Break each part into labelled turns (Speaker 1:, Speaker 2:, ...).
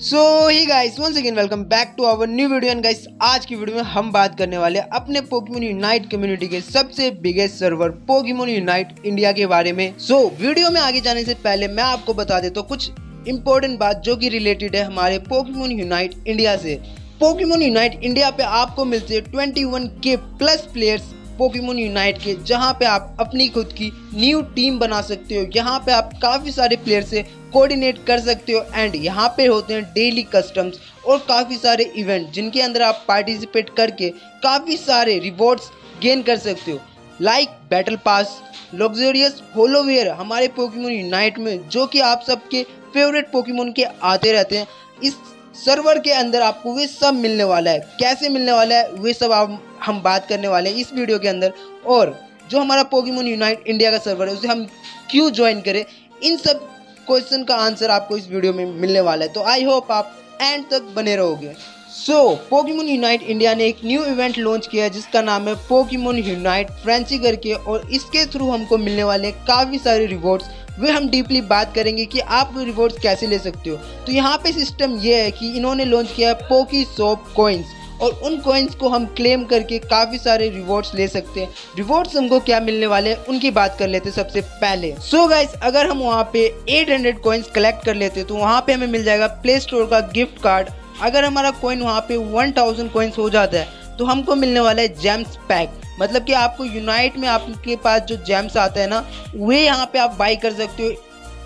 Speaker 1: So hi guys once again welcome back to our new video. And guys आज की video में हम बात करने वाले हैं अपने पोकेमॉन यूनाइट कम्युनिटी के सबसे biggest server Pokemon Unite India के बारे में। सो वीडियो में आगे जाने से पहले मैं आपको बता देता हूँ कुछ इंपॉर्टेंट बात जो कि रिलेटेड है हमारे पोकेमॉन यूनाइट इंडिया से। पोकेमॉन यूनाइट इंडिया पे आपको मिलते हैं 21K plus players Pokemon unite के, जहां पे आप अपनी खुद की न्यू टीम बना सकते हो। यहाँ पे आप काफ़ी सारे प्लेयर से कोऑर्डिनेट कर सकते हो एंड यहाँ पे होते हैं डेली कस्टम्स और काफ़ी सारे इवेंट जिनके अंदर आप पार्टिसिपेट करके काफ़ी सारे रिवॉर्ड्स गेन कर सकते हो, like battle pass, luxurious holowear हमारे पोकेमॉन यूनाइट में जो कि आप सबके फेवरेट पोकेमॉन के आते रहते हैं। इस सर्वर के अंदर आपको वे सब मिलने वाला है। कैसे मिलने वाला है वे सब हम बात करने वाले हैं इस वीडियो के अंदर। और जो हमारा पोकेमॉन यूनाइट इंडिया का सर्वर है उसे हम क्यों ज्वाइन करें, इन सब क्वेश्चन का आंसर आपको इस वीडियो में मिलने वाला है। तो आई होप आप एंड तक बने रहोगे। पोकेमॉन यूनाइट इंडिया ने एक न्यू इवेंट लॉन्च किया है जिसका नाम है पोकेमॉन यूनाइट फ्रेंची करके, और इसके थ्रू हमको मिलने वाले काफ़ी सारे रिवॉर्ड्स वे हम डीपली बात करेंगे कि आप वो रिवॉर्ड्स कैसे ले सकते हो। तो यहाँ पे सिस्टम ये है कि इन्होंने लॉन्च किया है पोकी शॉप कॉइन्स, और उन कॉइन्स को हम क्लेम करके काफ़ी सारे रिवॉर्ड्स ले सकते हैं। रिवॉर्ड्स हमको क्या मिलने वाले हैं उनकी बात कर लेते हैं सबसे पहले। गाइस अगर हम वहाँ पे 800 कॉइन्स कलेक्ट कर लेते हैं तो वहाँ पे हमें मिल जाएगा प्ले स्टोर का गिफ्ट कार्ड। अगर हमारा कॉइन वहाँ पे 1000 कॉइन्स हो जाता है तो हमको मिलने वाला है जेम्स पैक, मतलब कि आपको यूनाइट में आपके पास जो जेम्स आता है ना वे यहाँ पे आप बाई कर सकते हो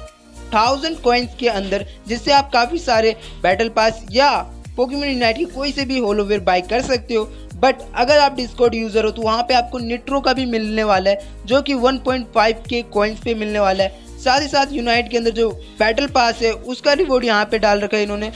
Speaker 1: 1000 कॉइन्स के अंदर, जिससे आप काफ़ी सारे बैटल पास या पोकेमॉन यूनाइट की कोई से भी होलोवेयर बाई कर सकते हो। बट अगर आप डिस्कॉर्ड यूज़र हो तो वहाँ पे आपको निट्रो का भी मिलने वाला है जो कि 1.5K कॉइन्स पे मिलने वाला है। साथ ही साथ यूनाइट के अंदर जो बैटल पास है उसका रिवॉर्ड यहाँ पे डाल रखा है इन्होंने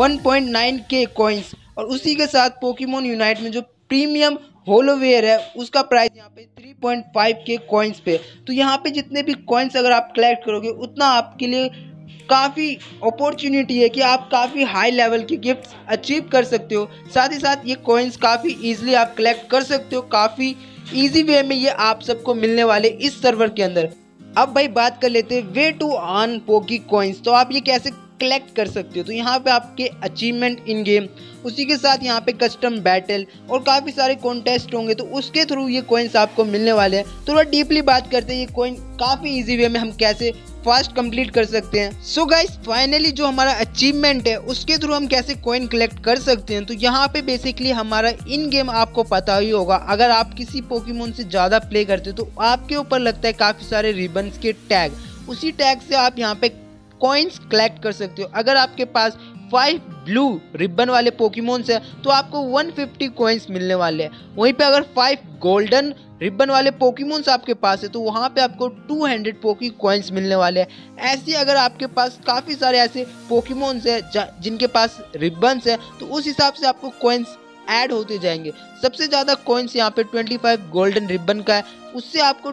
Speaker 1: 1.9K कॉइन्स, और उसी के साथ पोकेमॉन यूनाइट में जो प्रीमियम होलोवेयर है उसका प्राइस यहाँ पे 3.5K कॉइन्स पे। तो यहाँ पे जितने भी कॉइन्स अगर आप कलेक्ट करोगे उतना आपके लिए काफ़ी अपॉर्चुनिटी है कि आप काफ़ी हाई लेवल के गिफ्ट्स अचीव कर सकते हो। साथ ही साथ ये कॉइन्स काफ़ी इजीली आप कलेक्ट कर सकते हो, काफ़ी इजी वे में ये आप सबको मिलने वाले इस सर्वर के अंदर। अब भाई बात कर लेते हैं way to earn Poke coins. तो आप ये कैसे कलेक्ट कर सकते हो, तो यहाँ पे आपके अचीवमेंट इन गेम, उसी के साथ यहाँ पे कस्टम बैटल और काफ़ी सारे कॉन्टेस्ट होंगे तो उसके थ्रू ये कॉइन्स आपको मिलने वाले हैं। तो थोड़ा डीपली बात करते हैं ये कॉइन काफ़ी इजी वे में हम कैसे फास्ट कंप्लीट कर सकते हैं। गाइस फाइनली जो हमारा अचीवमेंट है उसके थ्रू हम कैसे कॉइन कलेक्ट कर सकते हैं, तो यहाँ पे बेसिकली हमारा इन गेम आपको पता ही होगा, अगर आप किसी पोकेमॉन से ज़्यादा प्ले करते हो तो आपके ऊपर लगता है काफ़ी सारे रिबन्स के टैग, उसी टैग से आप यहाँ पे कॉइन्स कलेक्ट कर सकते हो। अगर आपके पास 5 ब्लू रिबन वाले पोकेमॉन्स है तो आपको 150 कॉइन्स मिलने वाले हैं। वहीं पे अगर 5 गोल्डन रिबन वाले पोकेमॉन्स आपके पास है तो वहाँ पे आपको 200 पोकी कॉइन्स मिलने वाले हैं। ऐसे अगर आपके पास काफ़ी सारे ऐसे पोकेमॉन्स है जिनके पास रिबन्स है तो उस हिसाब से आपको कॉइन्स ऐड होते जाएंगे। सबसे ज़्यादा कॉइन्स यहाँ पे 25 गोल्डन रिबन का है, उससे आपको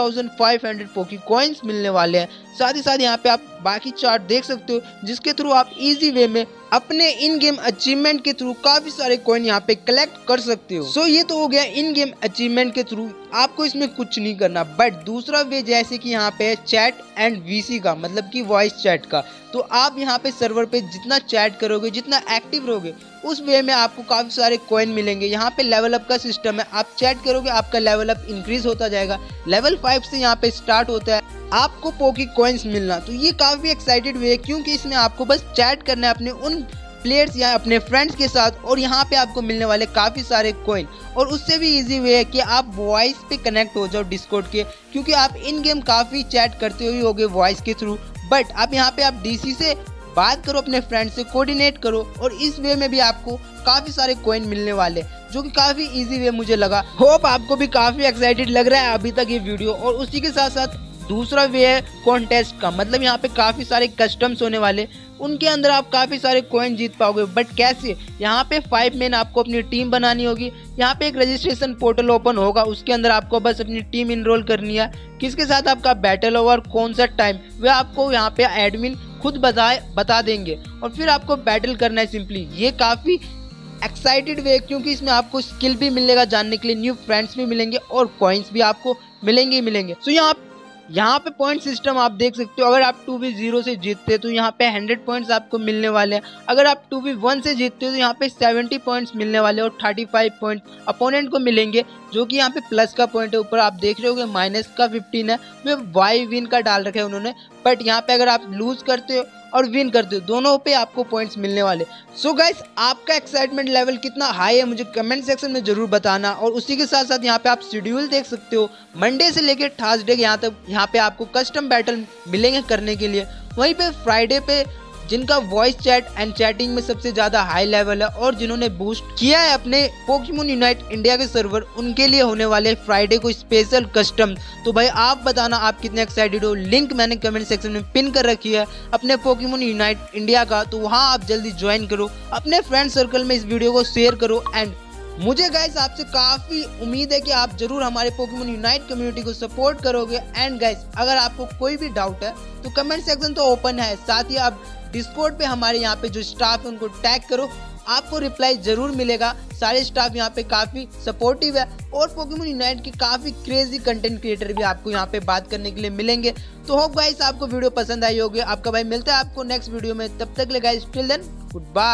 Speaker 1: 2500 पोकी कॉइन्स मिलने वाले हैं। साथ ही साथ यहाँ पे आप बाकी चार्ट देख सकते हो जिसके थ्रू आप इजी वे में अपने इन गेम अचीवमेंट के थ्रू काफ़ी सारे कॉइन यहाँ पे कलेक्ट कर सकते हो। ये तो हो गया इन गेम अचीवमेंट के थ्रू, आपको इसमें कुछ नहीं करना। बट दूसरा वे जैसे कि यहाँ पे चैट एंड वीसी का, मतलब कि वॉइस चैट का, तो आप यहाँ पे सर्वर पे जितना चैट करोगे, जितना एक्टिव रहोगे, उस वे में आपको काफ़ी सारे कॉइन मिलेंगे। यहाँ पे लेवल अप का सिस्टम है, आप चैट करोगे आपका लेवल अप इंक्रीज होता जाएगा। लेवल 5 से यहाँ पे स्टार्ट होता है आपको पोकी कॉइन्स मिलना। तो ये काफ़ी एक्साइटेड वे है क्योंकि इसमें आपको बस चैट करना है अपने उन प्लेयर्स या अपने फ्रेंड्स के साथ, और यहाँ पे आपको मिलने वाले काफ़ी सारे कॉइन। और उससे भी इजी वे है कि आप वॉइस पे कनेक्ट हो जाओ डिस्कॉर्ड के, क्योंकि आप इन गेम काफ़ी चैट करते हुए होगे वॉइस के थ्रू। बट अब यहाँ पे आप डीसी से बात करो, अपने फ्रेंड से कोऑर्डिनेट करो, और इस वे में भी आपको काफ़ी सारे कॉइन मिलने वाले जो कि काफ़ी इजी वे मुझे लगा। होप आपको भी काफ़ी एक्साइटेड लग रहा है अभी तक ये वीडियो। और उसी के साथ साथ दूसरा वे है कॉन्टेस्ट का, मतलब यहाँ पे काफ़ी सारे कस्टम्स होने वाले, उनके अंदर आप काफ़ी सारे कॉइन जीत पाओगे। बट कैसे, यहाँ पे 5 मैन आपको अपनी टीम बनानी होगी। यहाँ पे एक रजिस्ट्रेशन पोर्टल ओपन होगा, उसके अंदर आपको बस अपनी टीम इनरोल करनी है, किसके साथ आपका बैटल ओवर कौन सा टाइम वे आपको यहाँ पे एडमिन खुद बता देंगे, और फिर आपको बैटल करना है सिंपली। ये काफ़ी एक्साइटेड वे क्योंकि इसमें आपको स्किल भी मिलेगा जानने के लिए, न्यू फ्रेंड्स भी मिलेंगे और कॉइन्स भी आपको मिलेंगे ही मिलेंगे। यहाँ यहाँ पे पॉइंट सिस्टम आप देख सकते हो, अगर आप 2v0 से जीतते हो तो यहाँ पे 100 पॉइंट्स आपको मिलने वाले हैं। अगर आप 2v1 से जीतते हो तो यहाँ पे 70 पॉइंट्स मिलने वाले और 35 पॉइंट्स अपोनेंट को मिलेंगे, जो कि यहाँ पे प्लस का पॉइंट है। ऊपर आप देख रहे हो माइनस का 15 है, वे वाई विन का डाल रखे हैं उन्होंने। बट यहाँ पे अगर आप लूज करते हो और विन करते हो, दोनों पे आपको पॉइंट्स मिलने वाले। सो गाइस, आपका एक्साइटमेंट लेवल कितना हाई है मुझे कमेंट सेक्शन में जरूर बताना। और उसी के साथ साथ यहाँ पे आप शेड्यूल देख सकते हो, मंडे से लेकर थर्सडे यहाँ तक यहाँ पे आपको कस्टम बैटल मिलेंगे करने के लिए। वहीं पे फ्राइडे पे जिनका वॉइस चैट एंड चैटिंग में सबसे ज़्यादा हाई लेवल है और जिन्होंने बूस्ट किया है अपने पोकेमॉन यूनाइट इंडिया के सर्वर, उनके लिए होने वाले फ्राइडे को स्पेशल कस्टम। तो भाई आप बताना आप कितने एक्साइटेड हो। लिंक मैंने कमेंट सेक्शन में पिन कर रखी है अपने पोकेमॉन यूनाइट इंडिया का, तो वहाँ आप जल्दी ज्वाइन करो, अपने फ्रेंड सर्कल में इस वीडियो को शेयर करो। एंड मुझे गाइस आपसे काफ़ी उम्मीद है कि आप जरूर हमारे पोकेमॉन यूनाइट कम्युनिटी को सपोर्ट करोगे। एंड गाइस, अगर आपको कोई भी डाउट है तो कमेंट सेक्शन तो ओपन है, साथ ही आप डिस्कॉर्ड पे हमारे यहाँ पे जो स्टाफ है उनको टैग करो, आपको रिप्लाई जरूर मिलेगा। सारे स्टाफ यहाँ पे काफ़ी सपोर्टिव है और पोकेमॉन यूनाइट के काफ़ी क्रेजी कंटेंट क्रिएटर भी आपको यहाँ पे बात करने के लिए मिलेंगे। तो होप गाइस आपको वीडियो पसंद आई होगी। आपका भाई मिलता है आपको नेक्स्ट वीडियो में, तब तक ले guys till then good bye.